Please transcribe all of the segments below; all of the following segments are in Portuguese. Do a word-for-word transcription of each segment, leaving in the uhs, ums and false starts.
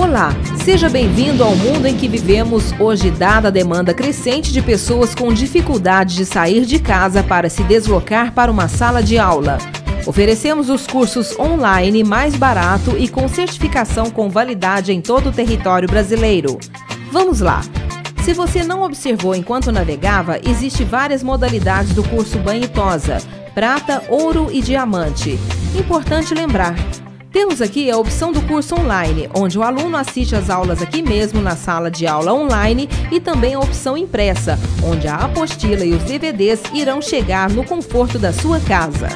Olá, seja bem-vindo ao mundo em que vivemos hoje, dada a demanda crescente de pessoas com dificuldade de sair de casa para se deslocar para uma sala de aula. Oferecemos os cursos online mais barato e com certificação com validade em todo o território brasileiro. Vamos lá! Se você não observou enquanto navegava, existem várias modalidades do curso banho e tosa, prata, ouro e diamante. Importante lembrar, temos aqui a opção do curso online, onde o aluno assiste às aulas aqui mesmo na sala de aula online, e também a opção impressa, onde a apostila e os D V Ds irão chegar no conforto da sua casa.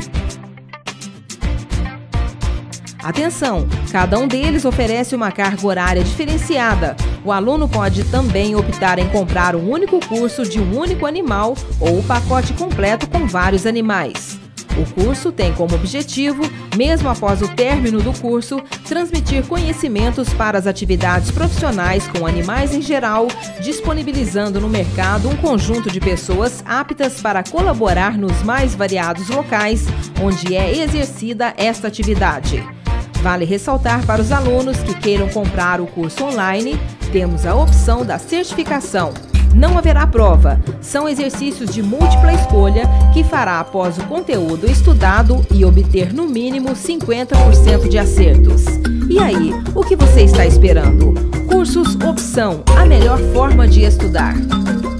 Atenção! Cada um deles oferece uma carga horária diferenciada. O aluno pode também optar em comprar um único curso de um único animal ou o pacote completo com vários animais. O curso tem como objetivo, mesmo após o término do curso, transmitir conhecimentos para as atividades profissionais com animais em geral, disponibilizando no mercado um conjunto de pessoas aptas para colaborar nos mais variados locais onde é exercida esta atividade. Vale ressaltar para os alunos que queiram comprar o curso online, temos a opção da certificação. Não haverá prova, são exercícios de múltipla escolha que fará após o conteúdo estudado e obter no mínimo cinquenta por cento de acertos. E aí, o que você está esperando? Cursos Opção, a melhor forma de estudar.